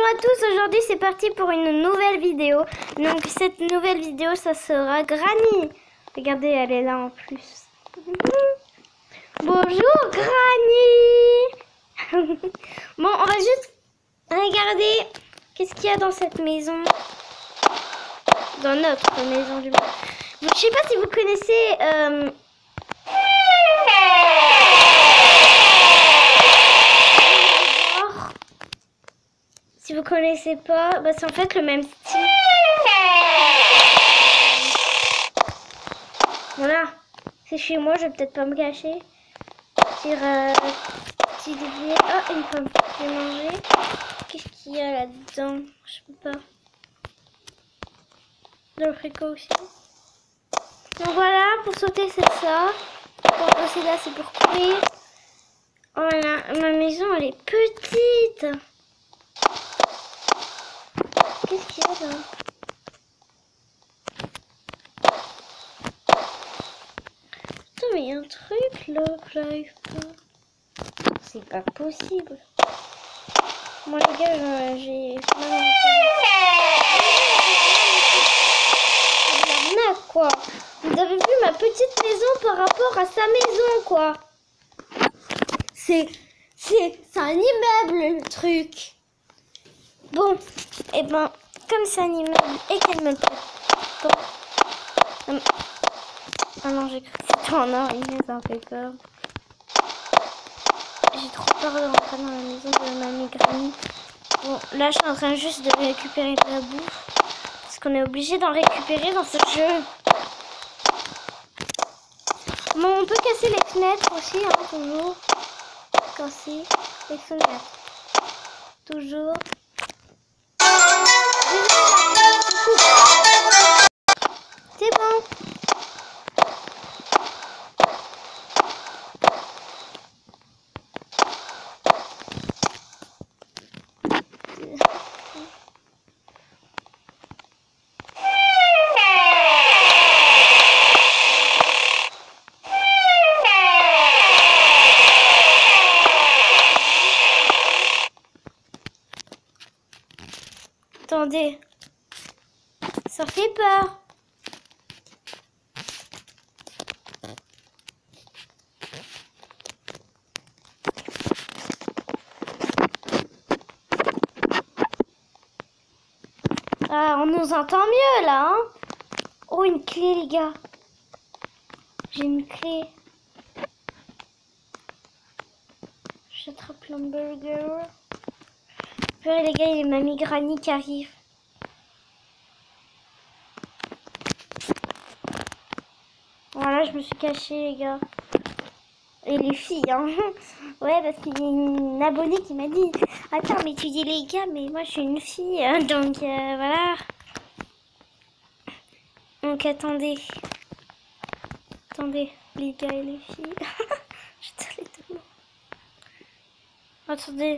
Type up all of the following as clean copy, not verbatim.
Bonjour à tous, aujourd'hui c'est parti pour une nouvelle vidéo. Donc cette nouvelle vidéo ça sera Granny. Regardez, elle est là en plus. Bonjour Granny. Bon, on va juste regarder qu'est-ce qu'il y a dans cette maison. Dans notre maison du moins. Je sais pas si vous connaissez... Si vous connaissez pas, bah c'est en fait le même style. Voilà, c'est chez moi, je vais peut-être pas me cacher. Sur petit dévier. Ah, une pomme, je vais manger. Qu'est-ce qu'il y a là-dedans? Je peux pas. Dans le frigo aussi. Donc voilà, pour sauter c'est ça. Pour passer là c'est pour courir. Voilà, ma maison elle est petite. Qu'est-ce qu'il y a là? Putain, mais il y a un truc là que j'arrive pas. C'est pas possible. Moi les gars, j'ai... L'arnaque quoi. Vous avez vu ma petite maison par rapport à sa maison quoi. C'est un immeuble le truc. Bon, et ben, comme c'est un immeuble et qu'elle me plaît. Bon. Ah non, j'ai cru que c'était en or, ça me fait peur. J'ai trop peur de rentrer dans la maison de mamie Granny. Bon, là, je suis en train juste de récupérer de la bouffe. Parce qu'on est obligé d'en récupérer dans ce jeu. Bon, on peut casser les fenêtres aussi, hein, toujours. Casser les fenêtres. Toujours. C'est bon. Attendez, ça fait peur. Ah, on nous entend mieux là, hein? Oh, une clé les gars. J'ai une clé. J'attrape l'hamburger. Purée les gars, il y a mamie Granny qui arrive. Voilà, je me suis cachée les gars. Et les filles, hein. Ouais, parce qu'il y a une abonnée qui m'a dit « Attends, mais tu dis les gars, mais moi je suis une fille. » Donc voilà. Donc attendez. Attendez, les gars et les filles. Je te les demande. Attendez.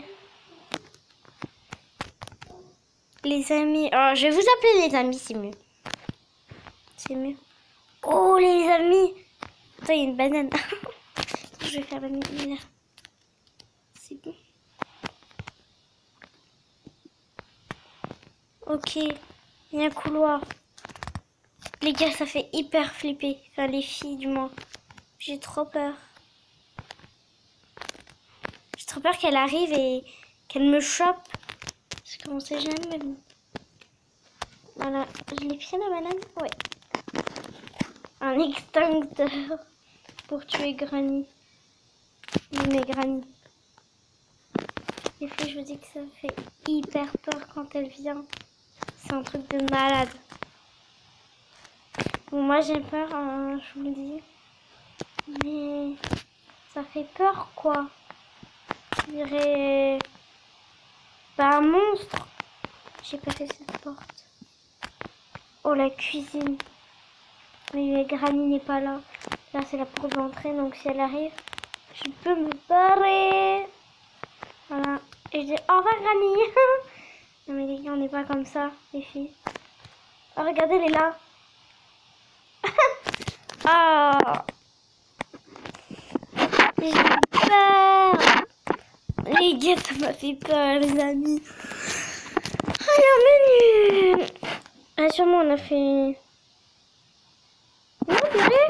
Les amis. Oh, je vais vous appeler les amis, c'est mieux. C'est mieux. Oh, les amis. Attends, il y a une banane. Je vais faire la lumière. C'est bon. Ok. Il y a un couloir. Les gars, ça fait hyper flipper. Enfin, les filles, du moins. J'ai trop peur. J'ai trop peur qu'elle arrive et qu'elle me chope. Parce qu'on sait jamais. Voilà. Je l'ai pris la banane? Ouais. Un extincteur pour tuer Granny. Mais Granny. Les filles, je vous dis que ça fait hyper peur quand elle vient. C'est un truc de malade. Bon, moi j'ai peur, je vous le dis. Mais ça fait peur quoi. Je dirais pas un monstre. J'ai pas fait cette porte. Oh la cuisine. Mais Granny n'est pas là. Là c'est la porte d'entrée, donc si elle arrive, je peux me barrer. Voilà. Et je dis au revoir Granny. Non mais les gars, on n'est pas comme ça, les filles. Oh regardez, elle est là. Ah. J'ai peur. Les gars, ça m'a fait peur, les amis. Bienvenue. Ah, sûrement on a fait... Non, purée.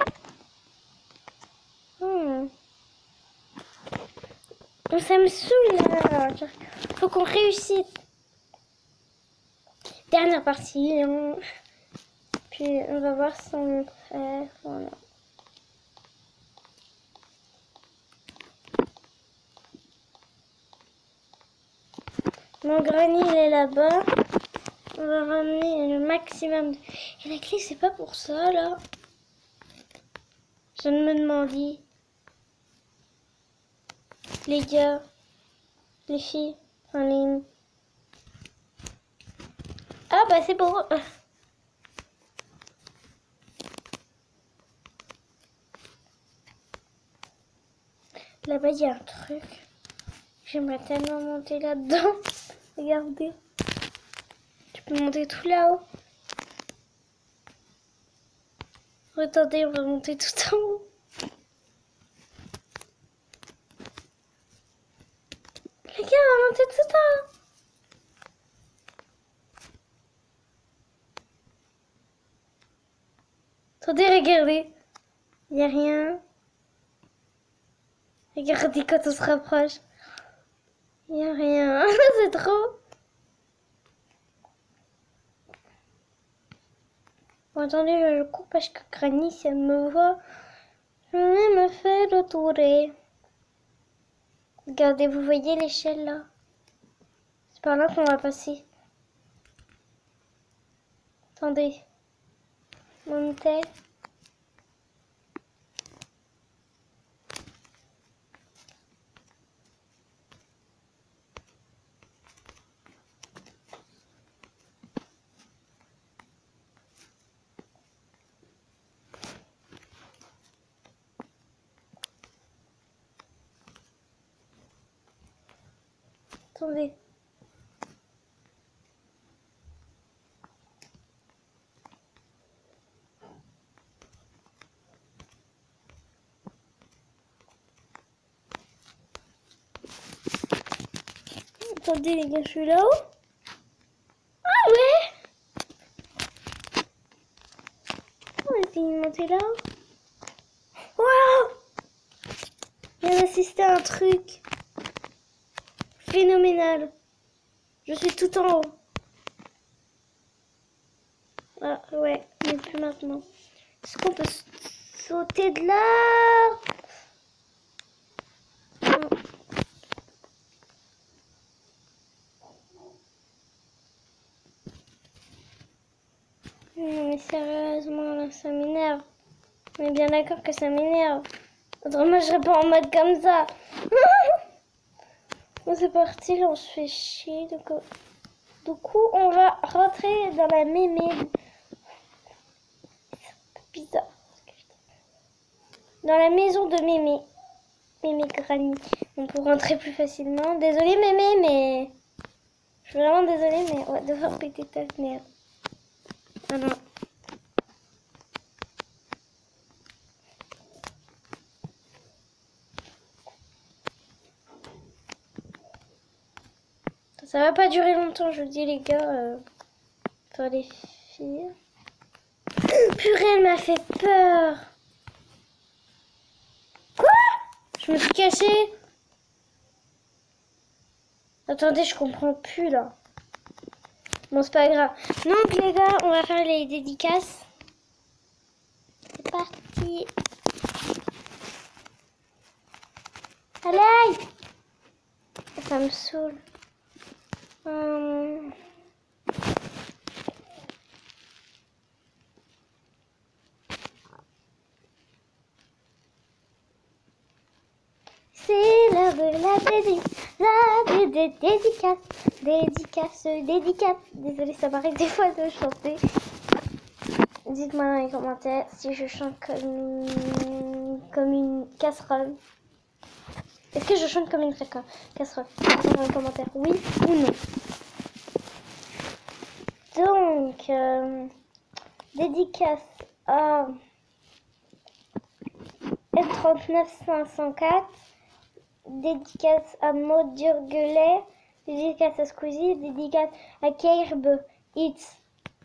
Ça me saoule là. Faut qu'on réussisse. Dernière partie. Hein. Puis on va voir son frère. Voilà. Mon grenier il est là-bas. On va ramener le maximum. Et la clé c'est pas pour ça là. Je me demandais. Les gars. Les filles. Enfin les... Ah bah c'est pour eux. Là-bas il y a un truc. J'aimerais tellement monter là-dedans. Regardez. Tu peux monter tout là-haut. Attendez, on va monter tout en haut. Les gars, on va monter tout en haut. Attendez, regardez. Il n'y a rien. Regardez quand on se rapproche. Il n'y a rien. C'est trop. Bon, attendez, je coupe parce que Granny, si elle me voit, je vais me faire retourer. Regardez, vous voyez l'échelle là? C'est par là qu'on va passer. Attendez. Montez. Attendez. Attendez les gars, je suis là-haut. Ah ouais. On va essayer de monter là-haut. Waouh. Il vient d'assister à un truc. Phénoménal. Je suis tout en haut. Ah ouais, mais plus maintenant. Est-ce qu'on peut sauter de là? Non. Mais sérieusement, là, ça m'énerve. On est bien d'accord que ça m'énerve. Autrement, je serais pas en mode comme ça. Bon, c'est parti, là, on se fait chier. Du coup, on va rentrer dans la mémé. C'est un peu bizarre. Dans la maison de mémé. Mémé Granny. On peut rentrer plus facilement. Désolée, mémé, mais... Je suis vraiment désolée, mais on va devoir péter ta fenêtre. Ah non. Ça va pas durer longtemps, je vous dis les gars. Pour les filles. Purée, elle m'a fait peur. Quoi? Je me suis cachée. Attendez, je comprends plus là. Bon, c'est pas grave. Donc les gars, on va faire les dédicaces. C'est parti. Allez. Ça me saoule. C'est l'heure de la dédicace. Dédicace. Désolée, ça m'arrive des fois de chanter. Dites-moi dans les commentaires si je chante comme une casserole. Est-ce que je chante comme une casserole? Dites-moi dans les commentaires, oui ou non. Donc, dédicace à F39504. Dédicace à Maud Durguelet. dédicace à Squeezie, dédicace à Kirby Hits,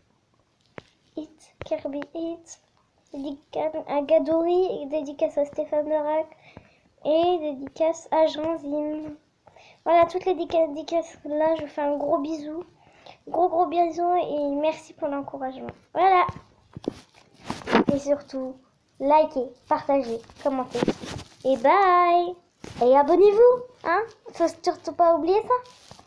Kirby Hits, dédicace à Gadori, dédicace à Stéphane Derac et dédicace à Jean Zim. Voilà, toutes les dédicaces là, je vous fais un gros bisou. Gros bisous et merci pour l'encouragement. Voilà. Et surtout, likez, partagez, commentez. Et bye. Et abonnez-vous, hein. Faut surtout pas oublier ça.